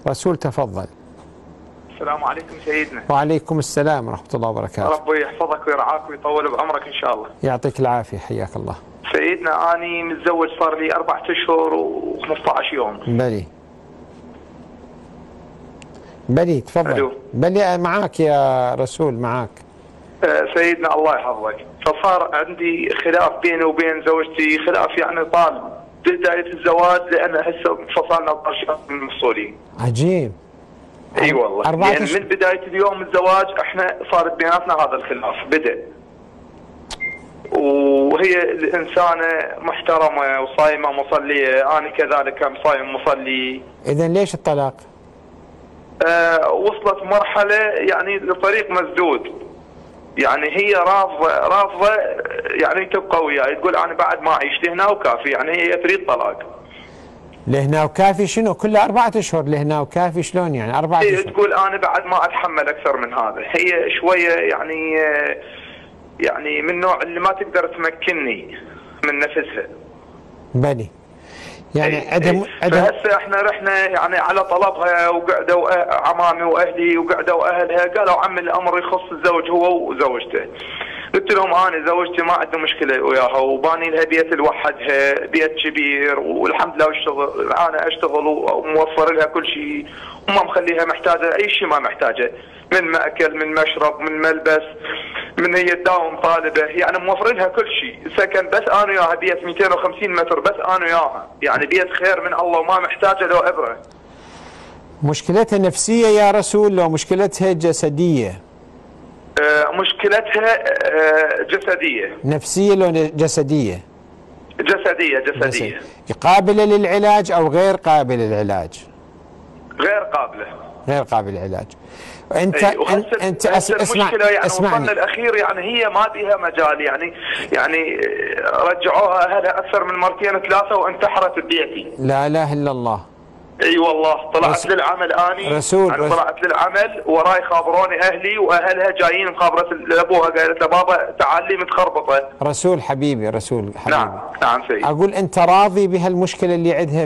رسول تفضل. السلام عليكم سيدنا. وعليكم السلام ورحمة الله وبركاته. ربي يحفظك ويرعاك ويطول بعمرك إن شاء الله. يعطيك العافية، حياك الله. سيدنا أنا متزوج صار لي 4 أشهر و15 يوم. بلي تفضل. ألو. بلي معاك يا رسول، معاك. سيدنا الله يحفظك. فصار عندي خلاف بيني وبين زوجتي، خلاف يعني طال بداية الزواج، لأن هسه انفصلنا بأشياء من المفصولين. عجيب. اي والله، يعني من بداية اليوم الزواج احنا صارت بيناتنا هذا الخلاف بدأ. وهي الإنسانة محترمة وصايمة مصلية، أنا كذلك كم صايم مصلي. إذا ليش الطلاق؟ وصلت مرحلة يعني لطريق مسدود، يعني هي رافضة يعني تبقى وياي، تقول أنا بعد ما أعيش لهنا وكافي، يعني هي تريد طلاق. لهنا وكافي شنو؟ كله 4 أشهر، لهنا وكافي شلون يعني 4 أشهر؟ هي تقول أنا بعد ما أتحمل أكثر من هذا، هي شوية يعني من النوع اللي ما تقدر تمكنني من نفسها. بلي يعني فهسه احنا رحنا يعني على طلبها، وقعدوا عمامي واهلي وقعدوا اهلها، قالوا عمي الامر يخص الزوج هو وزوجته. قلت لهم انا زوجتي ما عندي مشكله وياها، وباني لها بيت لوحدها، بيت كبير والحمد لله اشتغل، انا اشتغل وموفر لها كل شيء، وما مخليها محتاجه اي شيء ما محتاجه، من ماكل من مشرب من ملبس، من هي تداوم طالبه، يعني موفر لها كل شيء، سكن بس انا وياها، بيت 250 متر بس انا وياها، يعني بيت خير من الله وما محتاجه لو ابره. مشكلتها نفسيه يا رسول لو مشكلتها جسديه؟ مشكلتها جسديه. نفسيه لو جسديه؟ جسديه. قابله للعلاج او غير قابله للعلاج؟ غير قابله. غير قابل للعلاج. انت المشكله يعني وصلنا الاخير، يعني هي ما بيها مجال، يعني رجعوها اهلها اكثر من مرتين 3 وانتحرت ببيتي. لا اله الا الله. اي والله طلعت للعمل اني رسول طلعت للعمل، وراي خابروني اهلي واهلها جايين مخابره لابوها، قالت له بابا تعال لي متخربطه. رسول حبيبي، رسول حبيبي. نعم سيدي. اقول انت راضي بهالمشكله اللي عندها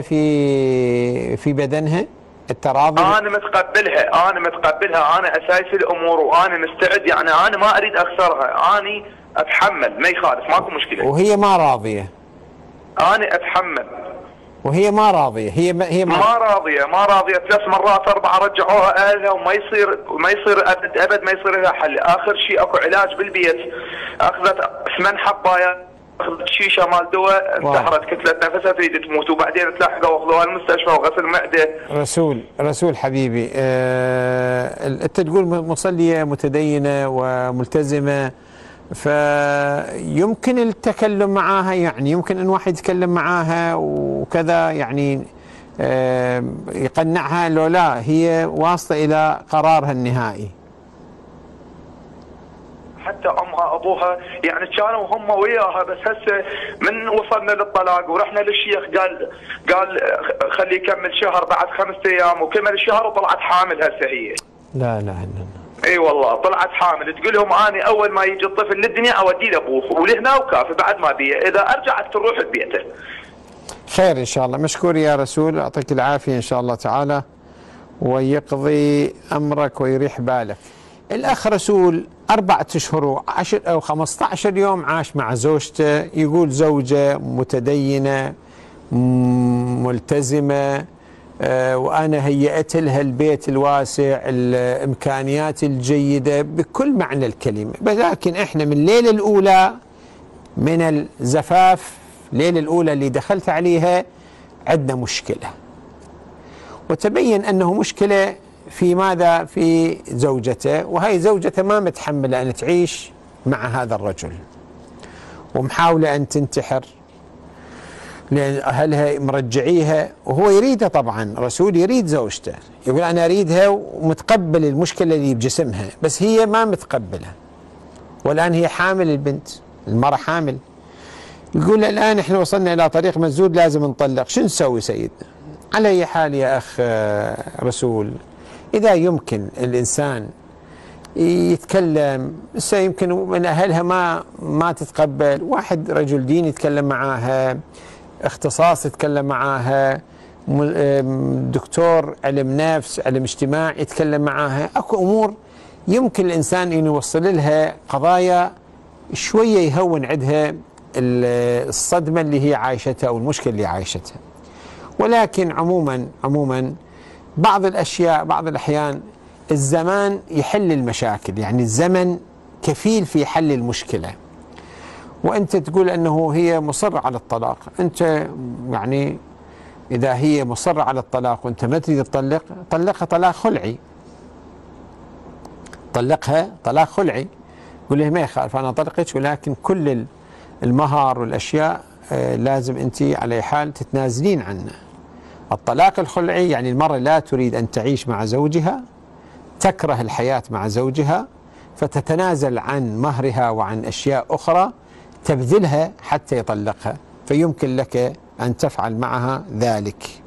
في بدنها؟ انت راضي؟ انا متقبلها، انا اسايس الامور، وانا مستعد، يعني انا ما اريد اخسرها، انا اتحمل ما يخالف، ماكو مشكله. وهي ما راضيه؟ انا اتحمل وهي ما راضيه. هي ما راضيه 3 مرات 4 رجعوها اهلها، وما يصير ابد ما يصير لها حل. اخر شيء اكو علاج بالبيت، اخذت 8 حبايات، اخذت شيشه مال دواء، انتحرت، كتلت نفسها تريد تموت، وبعدين تلحقوا واخذوها المستشفى وغسل معده. رسول حبيبي، انت تقول مصليه متدينه وملتزمه، فيمكن التكلم معاها، يعني يمكن ان واحد يتكلم معاها وكذا، يعني يقنعها، لو لا هي واصله الى قرارها النهائي. حتى امها ابوها يعني كانوا هم وياها، بس هسه من وصلنا للطلاق ورحنا للشيخ قال خليه يكمل شهر، بعد 5 ايام وكمل شهر وطلعت حامل هسه هي. لا اله الا الله. اي والله طلعت حامل، تقول لهم اني اول ما يجي الطفل للدنيا اوديه لابوه ولهنا وكافي، بعد ما بيه، اذا ارجعت تروح لبيته. خير ان شاء الله. مشكور يا رسول، يعطيك العافيه ان شاء الله تعالى، ويقضي امرك ويريح بالك. الاخ رسول 4 أشهر و10 أو 15 يوم عاش مع زوجته، يقول زوجة متدينة ملتزمة، وأنا هيأت لها البيت الواسع، الإمكانيات الجيدة بكل معنى الكلمة، لكن إحنا من الليلة الأولى من الزفاف، الليلة الأولى اللي دخلت عليها عندنا مشكلة، وتبين أنه مشكلة في ماذا؟ في زوجته، وهي زوجته ما متحملة أن تعيش مع هذا الرجل، ومحاولة أن تنتحر، لأن أهلها مرجعيها، وهو يريدها طبعا، رسول يريد زوجته، يقول أنا أريدها ومتقبل المشكلة اللي بجسمها، بس هي ما متقبلة، والآن هي حامل، البنت المرأة حامل، يقول الآن إحنا وصلنا إلى طريق مسدود، لازم نطلق، شو نسوي سيدنا؟ على أي حال يا أخ رسول، إذا يمكن الإنسان يتكلم، يمكن من أهلها ما تتقبل، واحد رجل دين يتكلم معاها، اختصاص يتكلم معاها، دكتور علم نفس علم اجتماع يتكلم معاها. اكو امور يمكن الانسان انه يوصل لها قضايا شويه يهون عندها الصدمه اللي هي عايشتها او المشكله اللي عايشتها. ولكن عموما بعض الاشياء بعض الاحيان الزمان يحل المشاكل، يعني الزمن كفيل في حل المشكله. وانت تقول انه هي مصره على الطلاق، انت يعني اذا هي مصره على الطلاق وانت ما تريد تطلق، طلقها طلاق خلعي، طلقها طلاق خلعي، قول له ما يخالف انا اطلقك، ولكن كل المهر والاشياء لازم انت على أي حال تتنازلين عنه. الطلاق الخلعي يعني المرأة لا تريد ان تعيش مع زوجها، تكره الحياة مع زوجها، فتتنازل عن مهرها وعن اشياء اخرى تبذلها حتى يطلقها، فيمكن لك ان تفعل معها ذلك.